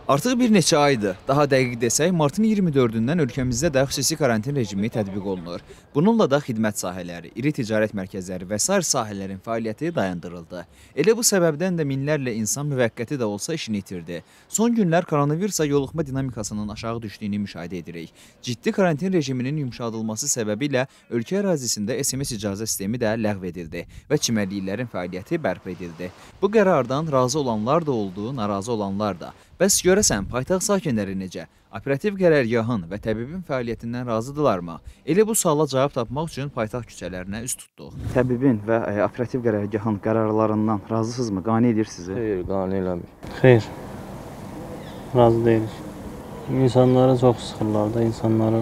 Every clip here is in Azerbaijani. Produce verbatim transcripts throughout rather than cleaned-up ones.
Artıq bir neçə aydır, daha dəqiq desək, martın iyirmi dördündən ölkəmizdə də xüsusi karantin rejimi tətbiq olunur. Bununla da xidmət sahələri, iri ticarət mərkəzləri və sair sahələrin fəaliyyəti dayandırıldı. Elə bu səbəbdən də minlərlə insan müvəqqəti də olsa işini itirdi. Son günlər koronavirusa yoluxma dinamikasının aşağı düşdüyünü müşahidə edirik. Ciddi karantin rejiminin yumşaldılması səbəbilə ölkə ərazisində S M S icazə sistemi də ləğv edildi və çimərliklərin fəaliyyəti bərpa edildi. Bu qərardan razı olanlar da oldu, narazı olanlar da. Bəs görəsən, paytaxt sakinləri necə? Operativ qərargahın və təbibin fəaliyyətindən razıdırlarmı? Elə bu suala cavab tapmaq üçün paytaxt küçələrinə üz tutduq. Təbibin və e, operativ qərargahın qərarlarından razısınızmı? Qane edir sizi? Xeyr, qane eləmir. Xeyr, razı deyilik. İnsanları çox sıxırlar da, insanları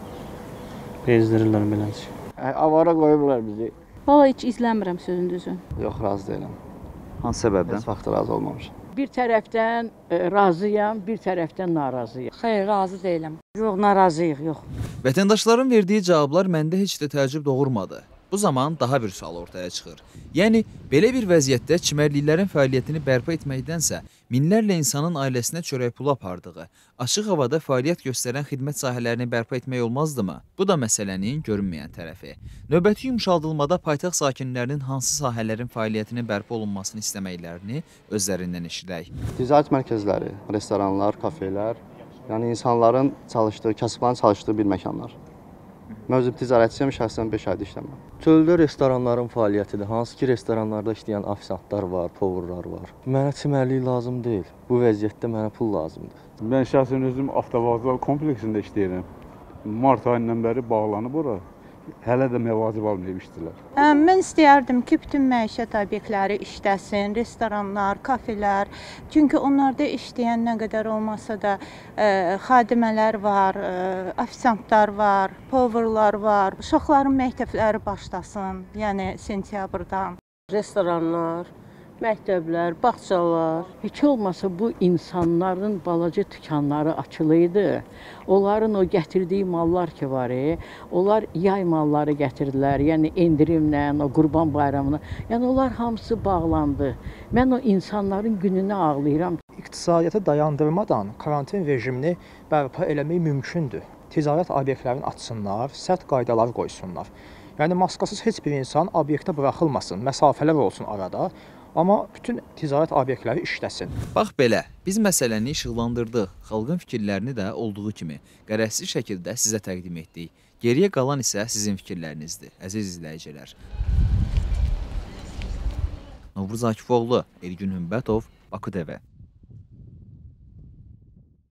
bezdirirlər beləcə. Avara qoyublar bizi. Valla heç izləmirəm sözün düzün. Yox, razı deyiləm. Hansı səbəbdən? Heç vaxt razı olmamışam. Bir tərəfdən e, razıyam, bir tərəfdən narazıyam. Xeyr, razı deyiləm. Yox, narazıyıq, yox. Vətəndaşların verdiyi cavablar məndə heç də təəccüb doğurmadı. Bu zaman daha bir sual ortaya çıxır. Yəni, belə bir vəziyyətdə çimərliklərin fəaliyyətini bərpa etməkdənsə, minlərlə insanın ailəsinə çörək pulu apardığı, açıq havada fəaliyyət göstərən xidmət sahələrini bərpa etmək olmazdımı? Bu da məsələnin görünməyən tərəfi. Növbəti yumşaldılmada paytaxt sakinlərinin hansı sahələrin fəaliyyətinin bərpa olunmasını istəməklərini özlərindən eşidək. Ticarət mərkəzləri, restoranlar, kafelər, yəni insanların çalışdığı, kasıbların çalışdığı bir məkanlar. Mövcud ticarətçiyəm, şəxsən beş ayda işləmirəm. Çöldə restoranların fəaliyyətidir. Hansı ki, restoranlarda işləyən ofisantlar var, povurlar var. Mənə çimərlik lazım deyil. Bu vəziyyətdə mənə pul lazımdır. Mən şəxsən özüm avtovağzal kompleksində işləyirəm. Mart ayından bəri bağlanıb ora. Hələ də məvacib almayıb işçilər. Mən istəyərdim ki, bütün məişət obyektləri işləsin, restoranlar, kafelər. Çünki onlarda işləyən nə qədər olmasa da ə, xadimələr var, ə, ofisantlar var, poverlar var. Uşaqların məktəbləri başlasın, yəni sentyabrdan. Restoranlar, məktəblər, bağçalar. Heç olmasa bu insanların balaca dükanları açılıydı. Onların o gətirdiyi mallar ki var, onlar yay malları gətirdilər, yəni endirimlə, o Qurban bayramına. Yəni onlar hamısı bağlandı. Mən o insanların gününü ağlayıram. İqtisadiyyatı dayandırmadan karantin rejimini bərpa eləmək mümkündür. Ticarət obyektlərini açsınlar, sərt qaydalar qoysunlar. Yəni maskasız heç bir insan obyektə buraxılmasın, məsafələr olsun arada. Amma bütün ticarət obyektləri işləsin. Bax belə, biz məsələni işıqlandırdıq, xalqın fikirlərini də olduğu kimi qərəzsiz şəkildə sizə təqdim etdik. Geriyə qalan isə sizin fikirlərinizdir, əziz izləyicilər. Novruz Akifoğlu, Elgün Hümbətov, Bakı T V.